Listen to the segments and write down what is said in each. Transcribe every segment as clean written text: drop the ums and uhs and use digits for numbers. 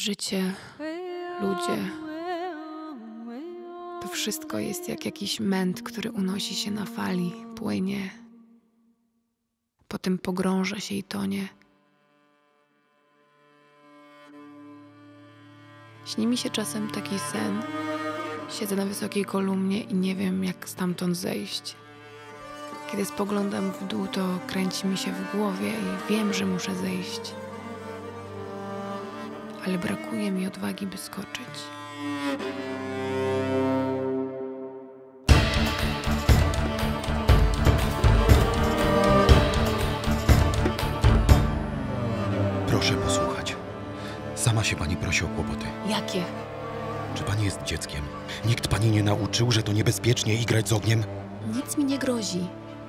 Życie, ludzie. To wszystko jest jak jakiś męt, który unosi się na fali, płynie. Potem pogrąża się i tonie. Śni mi się czasem taki sen. Siedzę na wysokiej kolumnie i nie wiem, jak stamtąd zejść. Kiedy spoglądam w dół, to kręci mi się w głowie i wiem, że muszę zejść. Ale brakuje mi odwagi, by skoczyć. Proszę posłuchać. Sama się pani prosi o kłopoty. Jakie? Czy pani jest dzieckiem? Nikt pani nie nauczył, że to niebezpiecznie igrać z ogniem? Nic mi nie grozi.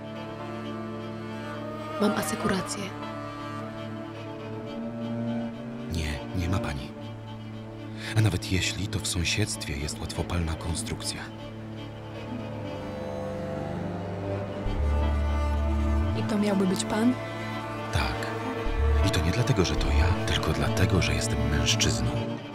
Mam asekurację. Nie ma pani. A nawet jeśli, to w sąsiedztwie jest łatwopalna konstrukcja. I to miałby być pan? Tak. I to nie dlatego, że to ja, tylko dlatego, że jestem mężczyzną.